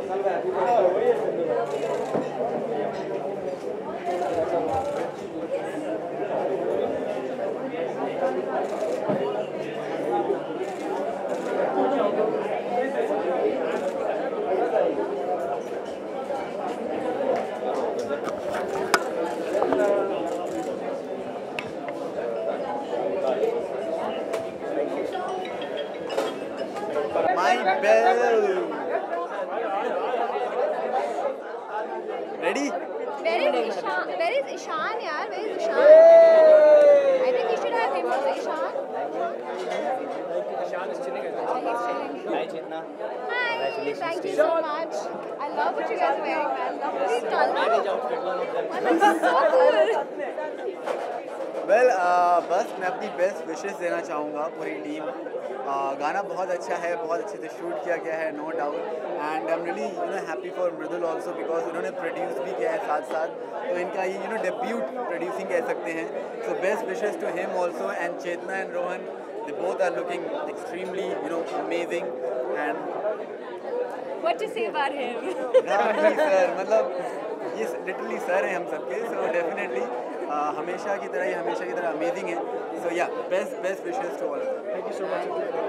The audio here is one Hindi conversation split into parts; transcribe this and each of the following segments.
Ready? Where is Ishan? Where is Ishan, yaar? Where is Ishan? I think we should have him also. Ishan? Ishan is chilling. He's chilling. Hi, Chetna. Hi. Thank you so much. I love what you guys are wearing, man. Lovely color. That's so cool. Well बस मैं अपनी बेस्ट विशेस देना चाहूँगा पूरी टीम। गाना बहुत अच्छा है, बहुत अच्छे से शूट किया गया है, no doubt. And I am really happy for Mridul also because उन्होंने प्रोड्यूस भी किया है साथ साथ, तो इनका ये डेब्यूट प्रोड्यूसिंग कह सकते हैं। So best wishes to him also and Chetna and Rohan, they both are looking extremely amazing. And What to say about him? Sir मतलब ये लिटरली सर हैं हम सबके, सो डेफिनेटली हमेशा की तरह अमेजिंग है। So yeah best wishes to all. Thank you so much.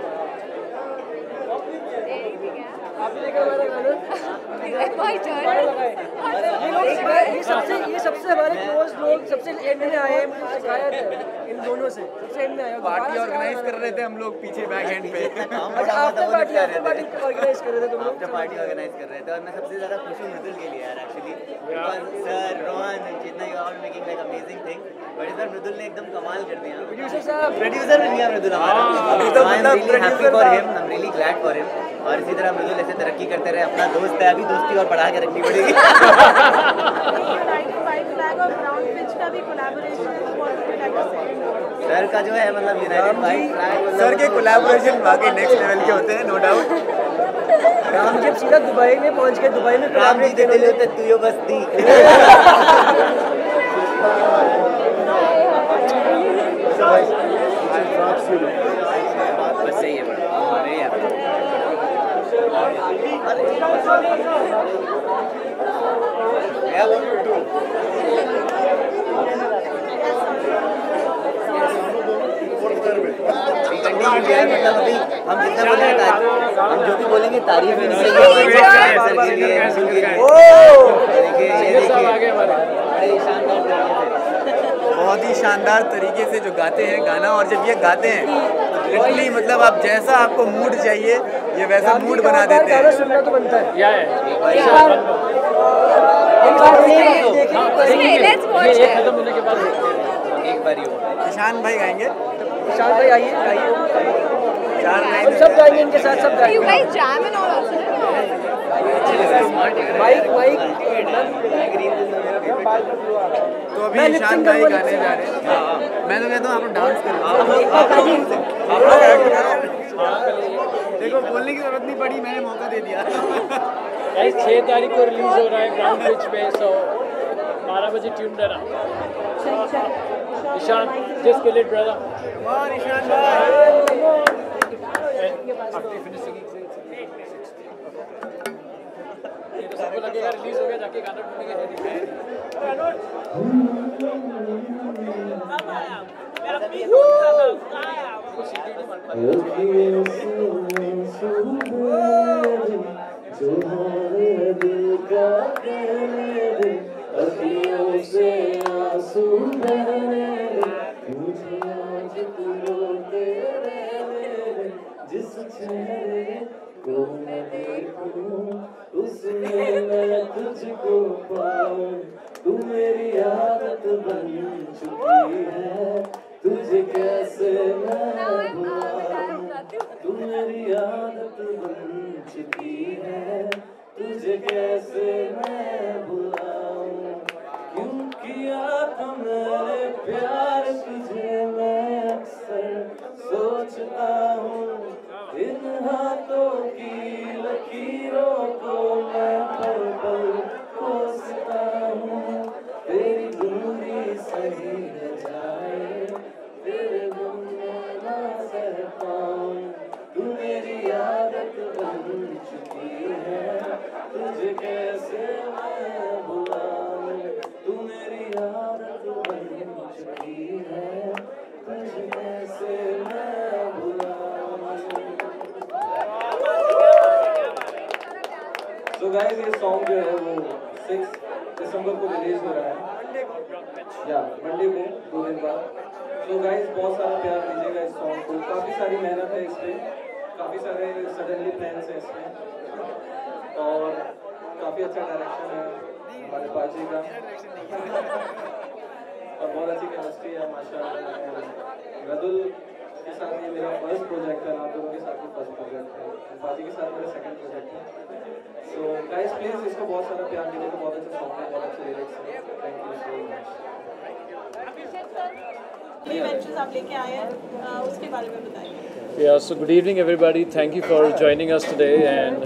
आपने देखा हमारा गाना? My turn. ये सबसे हमारे क्लोज लोग सबसे एंड में आए हैं, मुझे शिकायत है इन दोनों से, सबसे एंड में आए। पार्टी ऑर्गेनाइज कर रहे थे हम लोग पीछे बैक एंड पे। अच्छा आफ्टर पार्टी ऑर्गेनाइज कर रहे थे तुम लोग? आफ्टर पार्टी ऑर्गेनाइज कर रहे थे और मैं सबसे ज़्यादा खुश हूँ मृदुल के लिए यार actually, because sir Rohan Chetna you are making like amazing thing, but इस बार मृदुल ने एकदम कमाल कर दिया। प्रोड्यूसर बन गया मृदुल हमारा। I am really happy for him, I am really glad for him. और इसी तरह मृदुल ऐसे तरक्की करते रहे, अपना दोस्त है, अभी दोस्ती और बढ़ा के रखनी पड़ेगी। सर का जो है मतलब यूनाइटेड वाइट फ्लैग, सर के कोलैबोरेशन वाकई नेक्स्ट लेवल के होते हैं, नो डाउट। राम जी सीधा दुबई में पहुंच गए, दुबई में राम जी के दिल होते तू यो बस्ती। बस सही है बड़ा, अरे यार मतलब अभी हम जितना बोलेंगे, हम जो भी बोलेंगे तारीफ ही नहीं बहुत ही शानदार तरीके से जो गाते हैं गाना, और जब ये गाते हैं लिटरली मतलब आप जैसा आपको मूड चाहिए ये वैसा मूड बना देते हैं। सुनना तो बनता है। खत्म होने के बाद एक बार ही ईशान भाई गाएंगे। ईशान भाई आइए चार लाइन सब गाएंगे इनके साथ, सब गाएंगे। You guys jam and all also, no? Mic तो अभी ईशान भाई गाने जा रहे हैं। मैं तो कहता हूँ आप डांस करो। देखो बोलने की जरूरत नहीं पड़ी, मैंने मौका दे दिया। 6 तारीख को रिलीज हो रहा है ग्राउंड ब्रिज पे, सो 12 बजे ट्यून रहना। Ishaan just kill it brother. Come on Ishaan भाई। आफ्टर फिनिशिंग सबको लगेगा रिलीज हो गया, जाके गाना ढूंढेंगे। जिस चेहरे को मैं देखूं उसमें मैं तुझको पाऊं, तू मेरी आदत बन चुकी है, तुझे कैसे मैं भुलाऊं, तू मेरी आदत बन चुकी है, तुझे कैसे मैं भुलाऊं, क्यों किया था मैंने प्यार तुझे, मैं अक्सर सोचता हूँ, इन हाथों की लकीरों को मैं पल पल कोसता हूँ, तेरी दूरी सही न जाए, तेरे गुम में ना सह पाऊँ, तू मेरी आदत बन चुकी है, तुझे कैसे मैं भुलाऊं, तू मेरी आदत बन चुकी है, तुझे कैसे मैं भुलाऊं। तो गाइस ये सॉन्ग जो है वो 6 दिसंबर को रिलीज हो रहा है, या मंडे को 2 दिन बाद। तो गाइस बहुत सारा प्यार दीजिएगा इस सॉन्ग को, काफ़ी सारी मेहनत है इस पर, काफ़ी सारे सडनली प्लान्स हैं इसमें, और काफ़ी अच्छा डायरेक्शन है हमारे पाजी का, और बहुत अच्छी केमिस्ट्री है माशाल्लाह। मृदुल के साथ ये मेरा फर्स्ट प्रोजेक्ट है, आप दोनों के साथ भी फर्स्ट प्रोजेक्ट है, पाजी के साथ मेरा सेकंड प्रोजेक्ट है। सो गाइस प्लीज़ इसको बहुत सारा प्यार दीजिएगा, बहुत अच्छा सॉन्ग है, बहुत अच्छे लिरिक्स है। Thank you so much. आप लेके आए हैं उसके बारे में बताइए। Yeah, so good evening everybody. Thank you for joining us today, and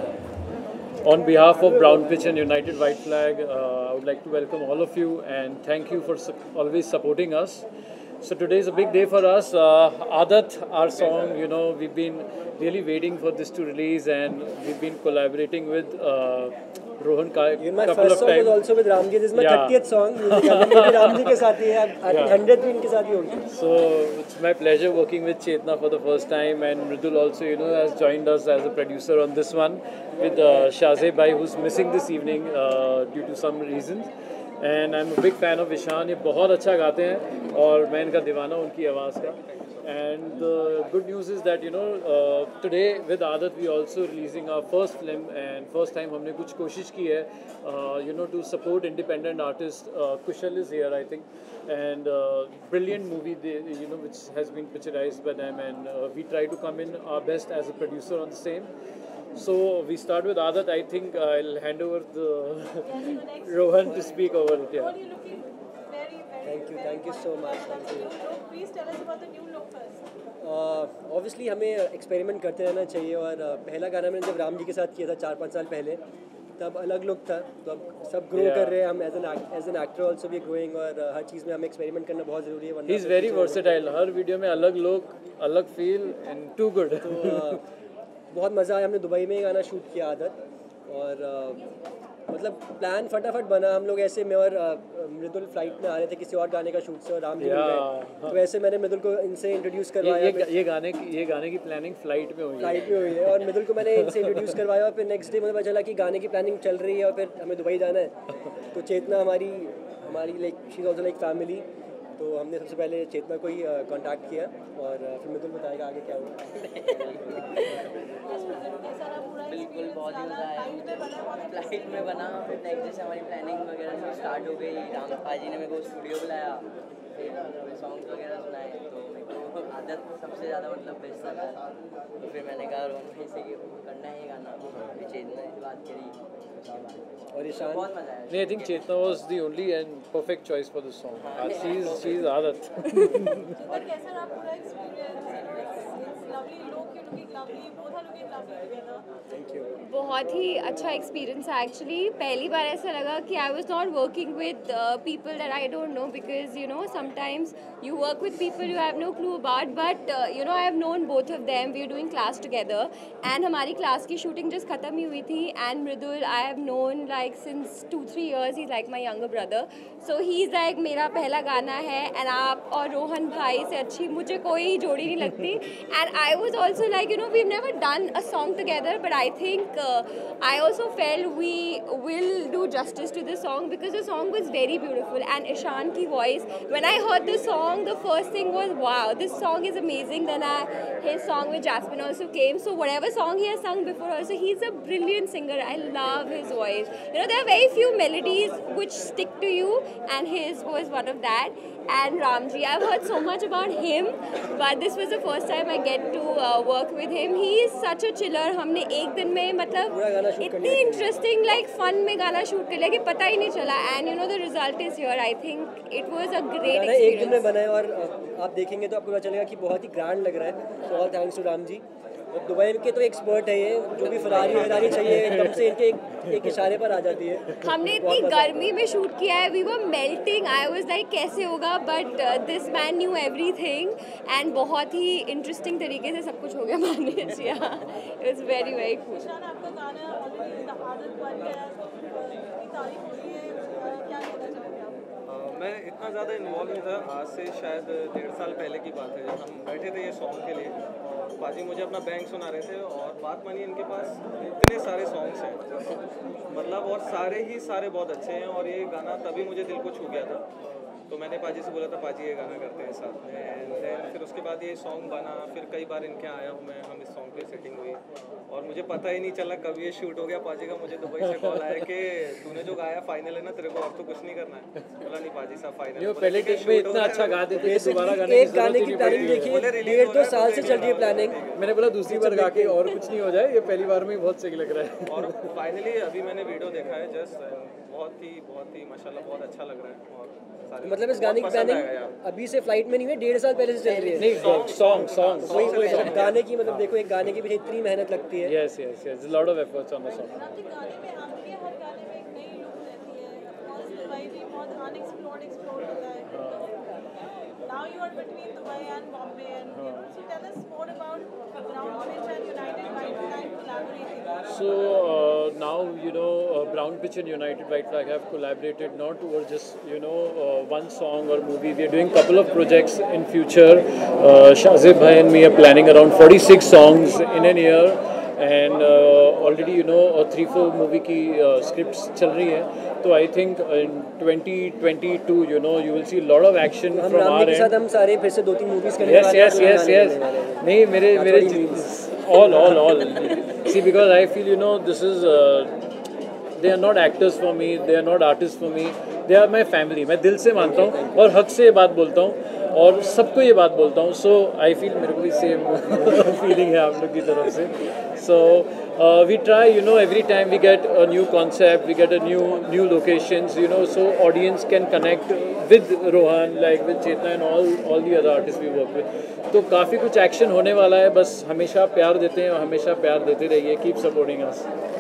on behalf of Brown Pitch and United White Flag, I would like to welcome all of you and thank you for always supporting us. So today is a big day for us. Aadat, our song, you know, we've been really waiting for this to release, and we've been collaborating with Rohan My couple first of song was times. also with Ramji. This is my Yeah. 30th song. Music album में भी रामजी के साथ ही है, 100th भी इनके साथ ही होगी। So it's my pleasure working with Chetna for the first time, and Mridul also, you know, has joined us as a producer on this one with Shazay Bhai, who's missing this evening due to some reasons. And I'm a big fan of Ishan. ये बहुत अच्छा गाते हैं और मैं इनका दीवाना उनकी आवाज़ का। And the good news is that, you know, today with Aadat we also releasing our first film, and first time हमने कुछ कोशिश की है, you know, to support independent artists. Kushal is here, I think, and brilliant movie, you know, which has been picturized by them, and we try to come in our best as a producer on the same. So we start with Aadat. I think I'll hand over the Rohan to speak over it. Yeah. You're looking very, very Thank you so much. Thank you. Please tell us about the new look first. Obviously हमें एक्सपेरिमेंट करते रहना चाहिए, और पहला गाना मैंने जब राम जी के साथ किया था 4-5 साल पहले, तब अलग लुक था। तो अब सब ग्रो कर रहे हैं, हम एज एन एक्टर ऑल्सो भी ग्रोइंग, और हर चीज़ में हमें एक्सपेरिमेंट करना बहुत ज़रूरी है। He's very versatile. हर वीडियो में अलग लुक, अलग फील, and too good. तो बहुत मज़ा आया। हमने दुबई में ही गाना शूट किया आदत, और मतलब प्लान फटाफट बना। हम लोग ऐसे, मैं और मृदुल फ्लाइट में आ रहे थे किसी और गाने का शूट से, और राम जी मिल गए, तो ऐसे मैंने मृदुल को इनसे इंट्रोड्यूस करवाया। ये गाने की प्लानिंग फ्लाइट में हुई है, और मृदुल को मैंने इनसे इंट्रोड्यूस करवाया, और फिर नेक्स्ट डे मुझे पता चला कि गाने की प्लानिंग चल रही है और फिर हमें दुबई जाना है। तो चेतना हमारी like she is also like family, तो हमने सबसे पहले चेतना को ही कांटेक्ट किया, और फिर मृदुल बताएगा आगे क्या हुआ। बिल्कुल बहुत ही मज़ा आया मुझे, फ्लाइट में बना, फिर नेक्स्ट डे से हमारी प्लानिंग वगैरह सब स्टार्ट हो गई। राम पाजी ने मेरे को स्टूडियो बुलाया, फिर सॉन्ग्स वगैरह सुनाए, तो मेरे को आदत सबसे ज़्यादा मतलब बेस्ट लगा। तो फिर मैंने कहा रोहन भाई से कि करना है ये गाना, फिर चेतना से बात करी, उसके बाद और ईशान बहुत मज़ा आया। I think Chetna was the only and perfect choice for this song. She's Aadat. और कैसा रहा पूरा experience? It's lovely look, you're looking lovely, both are looking lovely together. Thank you. बहुत ही अच्छा एक्सपीरियंस है एक्चुअली। पहली बार ऐसा लगा कि I was not working with people that I don't know, because you know sometimes you work with people you have no clue about, but you know I have known both of them, we are doing class together, and हमारी क्लास की शूटिंग जस्ट खत्म ही हुई थी। And Mridul I have known like since 2-3 years, he is like my younger brother, so he is like मेरा पहला गाना है, एंड आप और रोहन भाई से अच्छी मुझे कोई जोड़ी नहीं लगती। And I was also like you know we have never done a song together, but I think I also felt we will do justice to this song because the song was very beautiful, and Ishan ki voice, when I heard the song, the first thing was wow, this song is amazing. Then his song with Jasmine also came, so whatever song he has sung before also, he's a brilliant singer. I love his voice. You know, there are very few melodies which stick to you, and his was one of that. And Ramji, I've heard so much about him, but this was the first time I get to work with him. He is such a chiller. हमने एक दिन में मतलब इतनी इंटरेस्टिंग लाइक फन में गाना शूट कर लिया कि पता ही नहीं चला, and you know the result is here. I think it was a great experience. एक दिन में बना है, और आप देखेंगे तो आपको पता चलेगा कि बहुत ही ग्रैंड लग रहा है। So all thanks to Ram ji. Dubai के तो एक्सपर्ट है ये, जो भी फरारी वरारी चाहिए एकदम से इनके एक इशारे पर आ जाती है। हमने इतनी गर्मी में शूट किया है, we were melting, I was like कैसे होगा, but this man knew everything, and बहुत ही इंटरेस्टिंग तरीके से सब कुछ हो गया manage. It was very very cool. Ishaan, आपका गाना ऑलरेडी आदत बन गया है, तारीफ हो रही है, क्या कहना चाहोगे आप? मैं इतना ज़्यादा इन्वॉल्व नहीं था। आज से शायद 1.5 साल पहले की बात है जब हम बैठे थे ये सॉन्ग के लिए, और पाजी मुझे अपना बैंक सुना रहे थे, और बात मानिए इनके पास इतने सारे सॉन्ग्स हैं, मतलब, और सारे बहुत अच्छे हैं, और ये गाना तभी मुझे दिल को छू गया था। तो मैंने पाजी से बोला था, पाजी ये गाना करते हैं साथ में, एंड देन फिर उसके बाद ये सॉन्ग बना। फिर कई बार इनके आया हूँ मैं, हम इस सॉन्ग पे सेटिंग हुई, और मुझे पता ही नहीं चला कब ये शूट हो गया। पाजी का मुझे दुबई से कॉल आया कि तूने जो गाया फाइनल है ना, तेरे को अब तो कुछ नहीं करना है। बोला नहीं पाजी साहब, फाइनल पहले टेक में इतना अच्छा गा देते थे, दोबारा गाने एक गाने की प्लानिंग देखिए 1.5-2 साल से चल रही है प्लानिंग। मैंने बोला दूसरी बार गा के और कुछ नहीं हो जाए, ये पहली बार में ही बहुत सही लग रहा है। और फाइनली अभी मैंने वीडियो देखा है जस्ट, बहुत ही माशाल्लाह बहुत अच्छा लग रहा है। और सारे मतलब इस गाने की प्लानिंग अभी से फ्लाइट में नहीं है, 1.5 साल पहले से चल रही है। नहीं, सॉन्ग वही मतलब गाने की, मतलब देखो एक गाने के पीछे इतनी मेहनत लगती है। Yes lot of efforts on the song. आपके गाने में आपके हर गाने में एक नई लुक रहती है, ऑफ कोर्स दुबई भी बहुत अनएक्सप्लोर्ड होता है। Now you are between Dubai and Bombay, and so tell us more about Brown Pitch and United White Flag collaborating. So now Brown Pitch and United White Flag have collaborated not over just one song or movie. We are doing couple of projects in future. Shazib bhai and me are planning around 46 songs in a year, and already 3-4 movie की scripts चल रही है. तो I think in 2022 you will see a lot of action हम from रामनी our के end. साथ हम सारे फिर से 2-3 मूवीज करने वाले हैं। Yes. नहीं मेरे all. See, because I feel this is they are not actors for me, they are not artists for me, they are my family. मैं दिल से मानता हूँ और हक से ये बात बोलता हूँ और सबको ये बात बोलता हूँ. So I feel मेरे को भी सेम फीलिंग है आप लोग की तरफ से. So we try every time we get a new concept, we get a new locations, so audience can connect with Rohan, like with Chetna and all the other artists we work with. तो काफ़ी कुछ एक्शन होने वाला है. बस हमेशा प्यार देते हैं और हमेशा प्यार देते रहिए. Keep supporting us.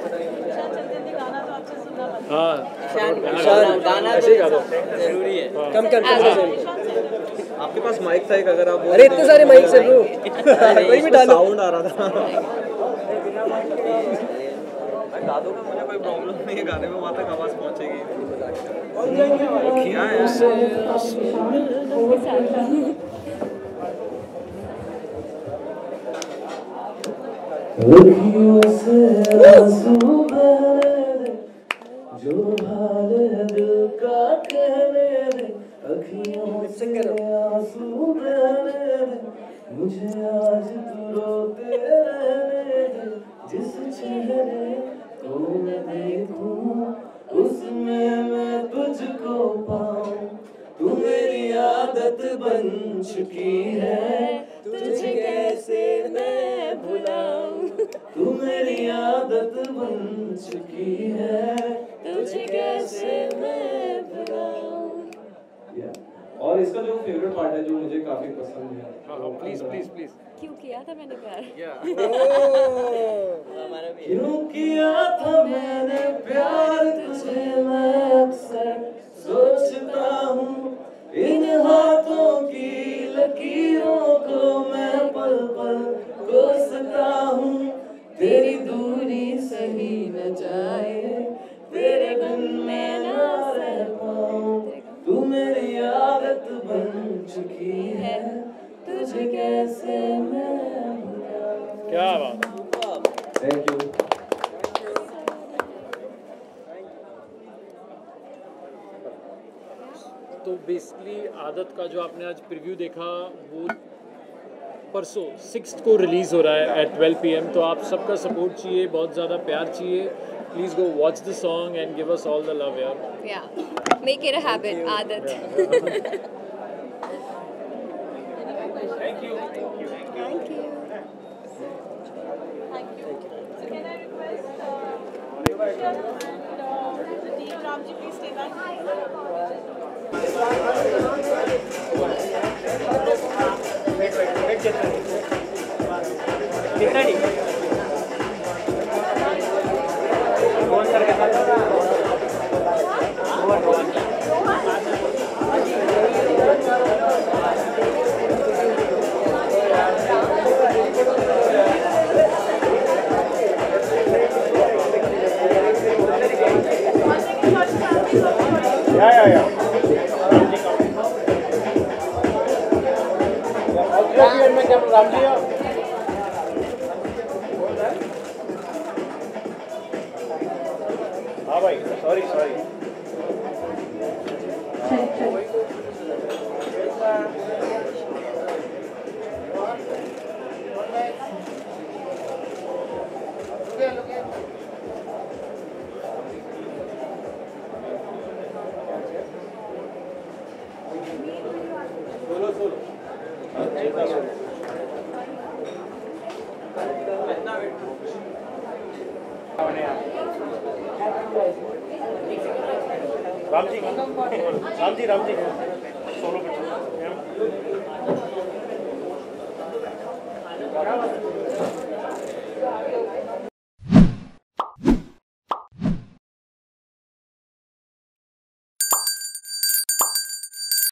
हाँ, ऐसे ही गा दो. जरूरी है. कम आपके पास माइक था एक, अगर आप अरे इतने सारे माइक से ब्रो वही भी डालो. साउंड आ रहा था. गा दो, मुझे कोई प्रॉब्लम नहीं है गाने में, वहाँ तक आवाज़ पहुँचेगी. क्या जो हाल है दिल का कहने दे, अखियों से आंसू बहने दे, मुझे आज तू रोते रहने दे. जिस चेहरे को मैं देखूं उसमें मैं तुझको पाऊं. तू मेरी आदत बन चुकी है, तुझे कैसे मैं भुलाऊं. तू मेरी आदत बन चुकी है, तुझे कैसे मैं भुलाऊं. और इसका जो फेवरेट पार्ट है जो मुझे काफी पसंद है, प्लीज. क्यों किया था मैंने प्यार? क्यों किया था मैंने प्यार तुझे, मैं अक्सर सोचता हूँ. इन हाथों की लकीरों को मैं पल पल कोसता हूँ. तेरी दूरी सही न जाए, तेरे बिन मैं ना रह पाऊं. तू मेरी आदत बन चुकी है, तुझे कैसे मैं भुलाऊं. क्या बात. Thank you. तो बेसिकली आदत का जो आपने आज प्रीव्यू देखा वो परसों 6 को रिलीज़ हो रहा है at 12 PM. तो आप सबका सपोर्ट चाहिए, बहुत ज़्यादा प्यार चाहिए. Please go watch the song and give us all the love यार. Yeah, make it a habit, आदत. Thank you. Thank you. So can I request Vishal and the team, Ramji, please stay back. One second, हाँ भाई sorry Ram ji solo picture